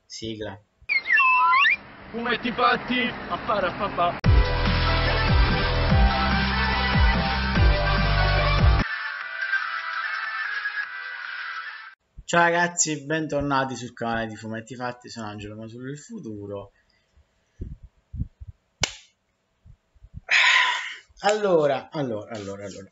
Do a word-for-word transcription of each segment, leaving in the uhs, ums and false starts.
Sigla. Fumetti fatti a fare a papà. Ciao ragazzi, bentornati sul canale di Fumetti Fatti, sono Angelo Masolo del futuro. Allora, allora, allora, allora.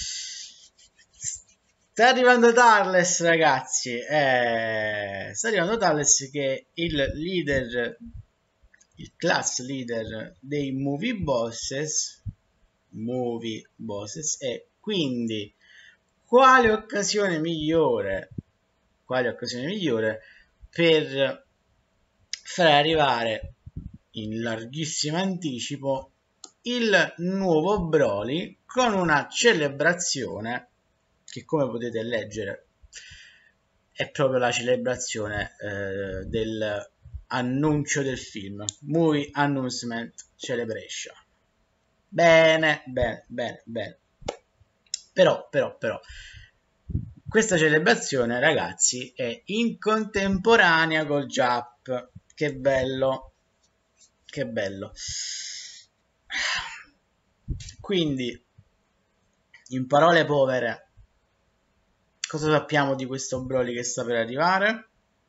Sta arrivando Tarles, ragazzi. Eh, sta arrivando Tarles che è il leader, il class leader dei movie bosses, movie bosses, e quindi quale occasione migliore, quale occasione migliore per far arrivare in larghissimo anticipo il nuovo Broly con una celebrazione che, come potete leggere, è proprio la celebrazione eh, del annuncio del film, Movie Announcement Celebration. Bene, bene, bene, bene. Però, però, però, questa celebrazione, ragazzi, è in contemporanea col J A P. Che bello, che bello. Quindi, in parole povere, cosa sappiamo di questo Broly che sta per arrivare?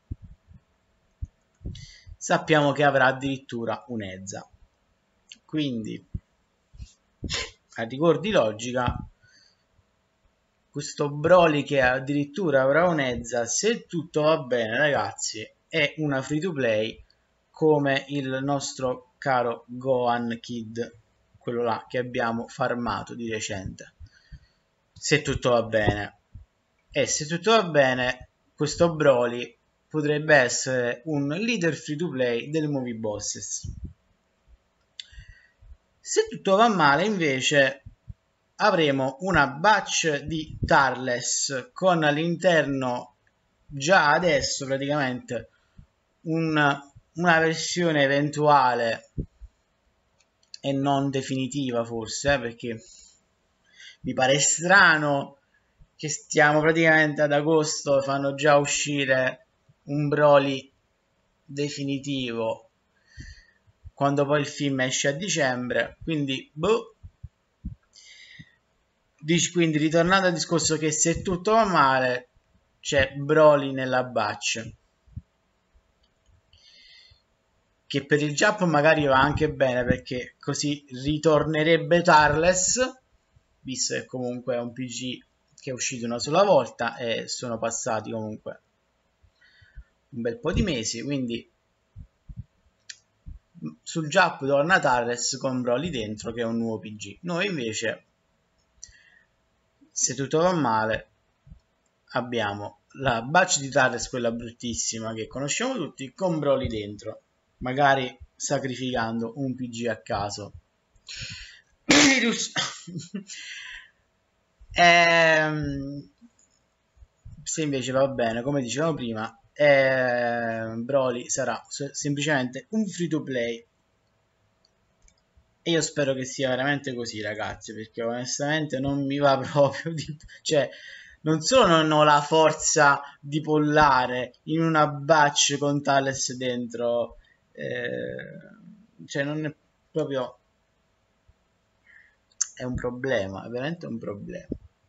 Sappiamo che avrà addirittura un'ezza. Quindi, a rigor di logica, questo Broly che addirittura avrà un'ezza, se tutto va bene, ragazzi, è una free to play come il nostro caro Gohan Kid, quello là che abbiamo farmato di recente. Se tutto va bene. E se tutto va bene, questo Broly potrebbe essere un leader free to play del Movie Bosses. Se tutto va male, invece, avremo una batch di Tarles con all'interno già adesso praticamente un, una versione eventuale e non definitiva, forse, eh, perché mi pare strano che stiamo praticamente ad agosto, fanno già uscire un Broly definitivo quando poi il film esce a dicembre, quindi boh. Quindi ritornando al discorso che se tutto va male c'è Broly nella batch, che per il Giappone magari va anche bene perché così ritornerebbe Tarles, visto che comunque è un P G che è uscito una sola volta e sono passati comunque un bel po' di mesi, quindi sul Giappone torna Tarles con Broly dentro che è un nuovo P G. Noi invece, se tutto va male, abbiamo la batch di Tarles, quella bruttissima che conosciamo tutti, con Broly dentro, magari sacrificando un P G a caso. Virus. ehm, se invece va bene, come dicevamo prima, eh, Broly sarà semplicemente un free to play. E io spero che sia veramente così, ragazzi, perché onestamente non mi va proprio di... cioè, non solo non ho la forza di pollare in una batch con Thales dentro, eh, cioè non è proprio... è un problema, è veramente un problema.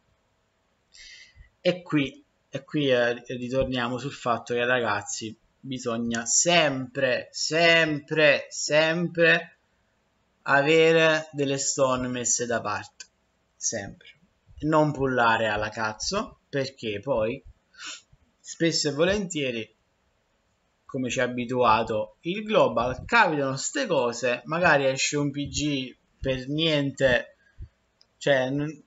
E qui, e qui eh, ritorniamo sul fatto che, ragazzi, bisogna sempre, sempre, sempre avere delle stone messe da parte, sempre, non pullare alla cazzo, perché poi spesso e volentieri, come ci ha abituato il global, capitano ste cose, magari esce un P G per niente, cioè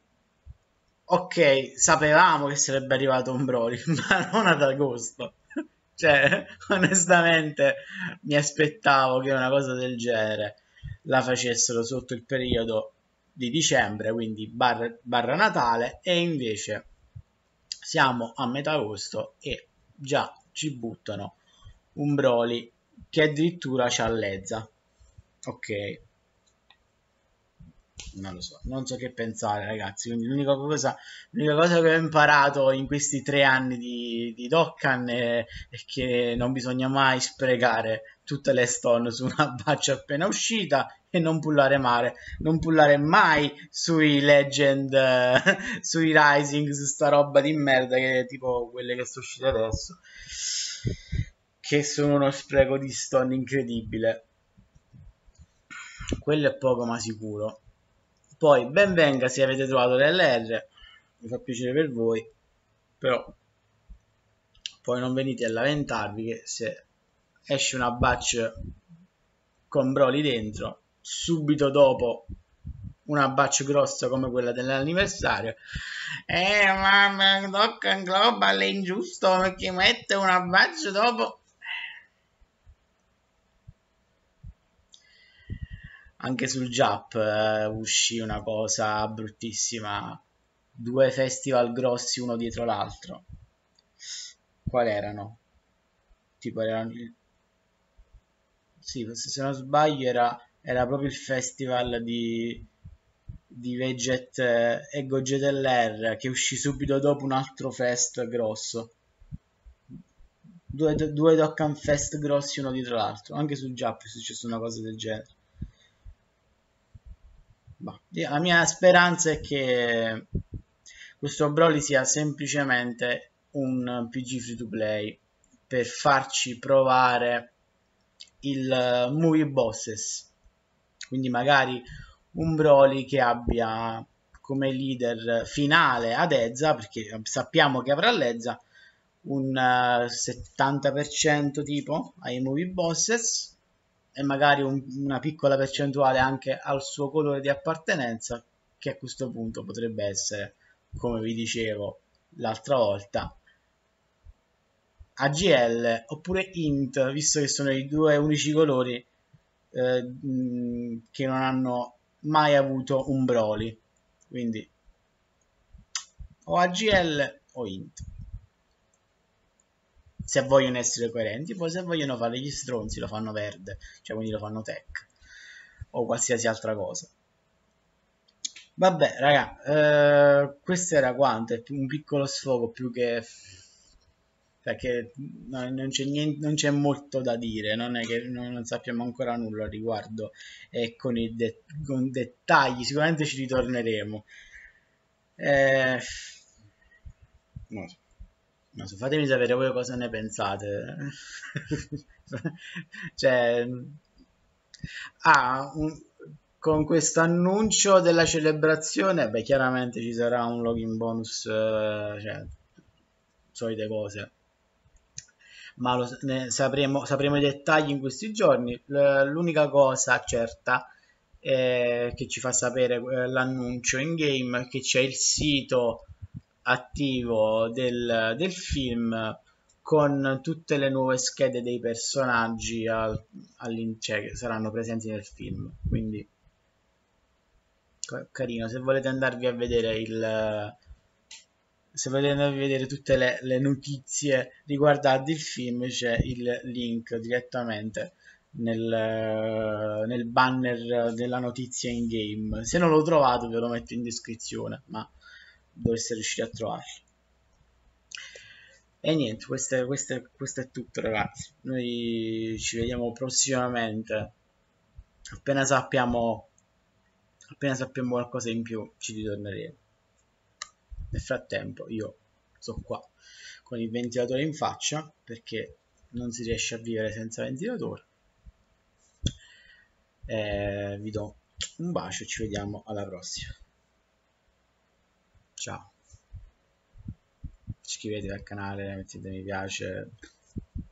ok, sapevamo che sarebbe arrivato un Broly, ma non ad agosto. Cioè, onestamente mi aspettavo che una cosa del genere la facessero sotto il periodo di dicembre, quindi barra, barra Natale, e invece siamo a metà agosto e già ci buttano un Broly che addirittura c'ha l'ezza. Ok. non lo so, non so che pensare, ragazzi. Quindi l'unica cosa, l'unica cosa che ho imparato in questi tre anni di, di Dokkan è, è che non bisogna mai sprecare tutte le stone su una batch appena uscita e non pullare male, non pullare mai sui Legend, eh, sui Rising, su sta roba di merda che è tipo quelle che sono uscite adesso, che sono uno spreco di stone incredibile. Quello è poco ma sicuro. Poi ben venga se avete trovato l'L R, mi fa piacere per voi, però poi non venite a lamentarvi che se esce una batch con Broly dentro, subito dopo una batch grossa come quella dell'anniversario, eh ma Dokkan Global è ingiusto perché mette una batch dopo. Anche sul Jap eh, uscì una cosa bruttissima, due festival grossi uno dietro l'altro. Qual erano? Tipo erano il... sì, se non sbaglio era, era proprio il festival di, di Veget eh, e Goget L R che uscì subito dopo un altro fest grosso. Due, due Dokkan Fest grossi uno dietro l'altro. Anche sul Jap è successa una cosa del genere. Bah, la mia speranza è che questo Broly sia semplicemente un P G free to play per farci provare il Movie Bosses, quindi magari un Broly che abbia come leader finale ad Ezza, perché sappiamo che avrà l'Ezza, un settanta per cento tipo ai Movie Bosses e magari un, una piccola percentuale anche al suo colore di appartenenza, che a questo punto potrebbe essere, come vi dicevo l'altra volta, A G L oppure Int, visto che sono i due unici colori eh, mh, che non hanno mai avuto un Broly, quindi o A G L o Int, se vogliono essere coerenti. Poi se vogliono fare gli stronzi lo fanno verde, cioè quindi lo fanno tech o qualsiasi altra cosa. Vabbè raga, eh, questo era quanto, è un piccolo sfogo più che, perché no, non c'è niente, non c'è molto da dire, non è che noi non sappiamo ancora nulla a riguardo e con i de con dettagli sicuramente ci ritorneremo. Eh, non so. Non so, fatemi sapere voi cosa ne pensate. Cioè, ah, un- con questo annuncio della celebrazione, beh, chiaramente ci sarà un login bonus, eh, cioè, solite cose. Ma lo, ne sapremo, sapremo i dettagli in questi giorni. L- L'unica cosa certa eh, che ci fa sapere eh, l'annuncio in game è che c'è il sito attivo del, del film con tutte le nuove schede dei personaggi al, all'in- cioè, che saranno presenti nel film. Quindi ca- carino, se volete andarvi a vedere il se volete andarvi a vedere tutte le, le notizie riguardanti il film, c'è il link direttamente nel, nel banner della notizia in game. Se non lo trovate ve lo metto in descrizione, ma dovreste riuscire a trovarlo. E niente, questo è, questo è- questo è tutto ragazzi. Noi ci vediamo prossimamente. Appena sappiamo, appena sappiamo qualcosa in più ci ritorneremo. Nel frattempo io sono qua con il ventilatore in faccia perché non si riesce a vivere senza ventilatore. Eh, vi do un bacio e ci vediamo alla prossima. Ciao. Iscrivetevi al canale, mettete mi piace.